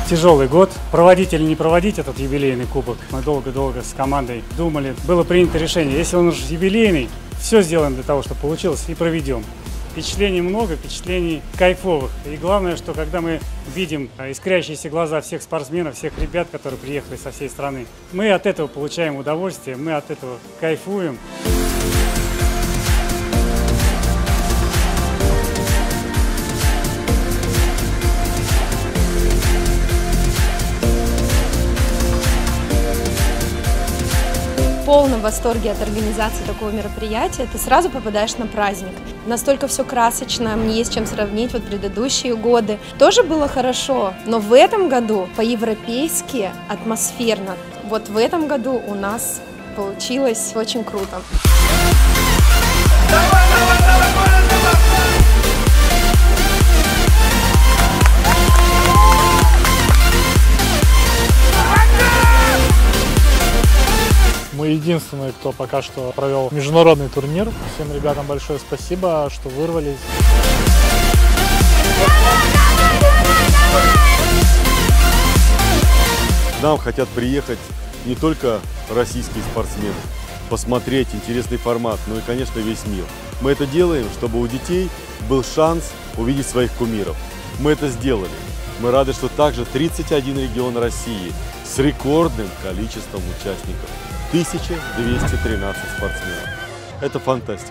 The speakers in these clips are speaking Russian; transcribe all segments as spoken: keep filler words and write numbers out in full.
тяжелый год. Проводить или не проводить этот юбилейный кубок. Мы долго-долго с командой думали. Было принято решение, если он уже юбилейный, все сделаем для того, чтобы получилось, и проведем. Впечатлений много, впечатлений кайфовых. И главное, что когда мы видим искрящиеся глаза всех спортсменов, всех ребят, которые приехали со всей страны, мы от этого получаем удовольствие, мы от этого кайфуем. В полном восторге от организации такого мероприятия. Ты сразу попадаешь на праздник. Настолько все красочно, мне есть чем сравнить. Вот предыдущие годы тоже было хорошо, но в этом году по-европейски атмосферно. Вот в этом году у нас получилось очень круто. Мы единственные, кто пока что провел международный турнир. Всем ребятам большое спасибо, что вырвались. К нам хотят приехать не только российские спортсмены, посмотреть интересный формат, но и, конечно, весь мир. Мы это делаем, чтобы у детей был шанс увидеть своих кумиров. Мы это сделали. Мы рады, что также тридцать один регион России с рекордным количеством участников. тысяча двести тринадцать спортсменов. Это фантастика.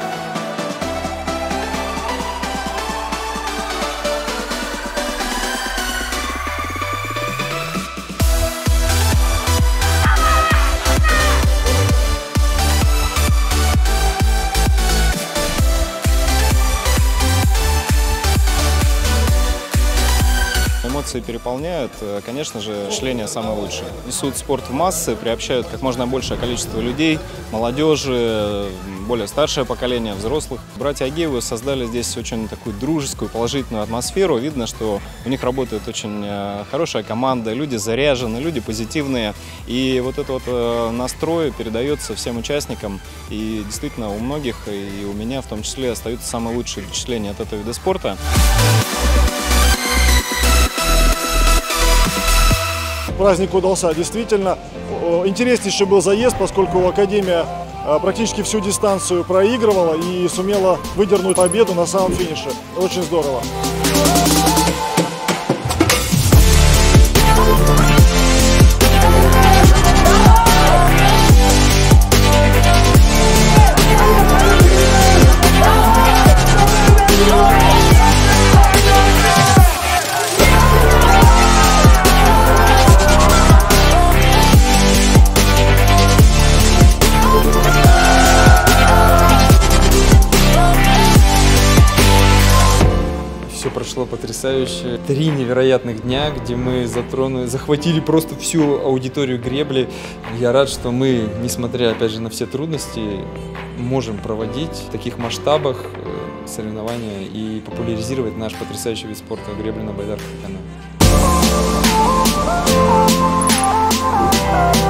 Эмоции переполняют, конечно же, шление самое лучшее. Несут спорт в массы, приобщают как можно большее количество людей, молодежи, более старшее поколение, взрослых. Братья Агеевы создали здесь очень такую дружескую, положительную атмосферу. Видно, что у них работает очень хорошая команда, люди заряжены, люди позитивные. И вот этот вот настрой передается всем участникам. И действительно у многих, и у меня в том числе, остаются самые лучшие впечатления от этого вида спорта. Праздник удался действительно. Интереснейший был заезд, поскольку Академия практически всю дистанцию проигрывала и сумела выдернуть победу на самом финише. Очень здорово. Все прошло потрясающе. Три невероятных дня, где мы затронули, захватили просто всю аудиторию гребли. Я рад, что мы, несмотря опять же на все трудности, можем проводить в таких масштабах соревнования и популяризировать наш потрясающий вид спорта гребли на Байдарском канале.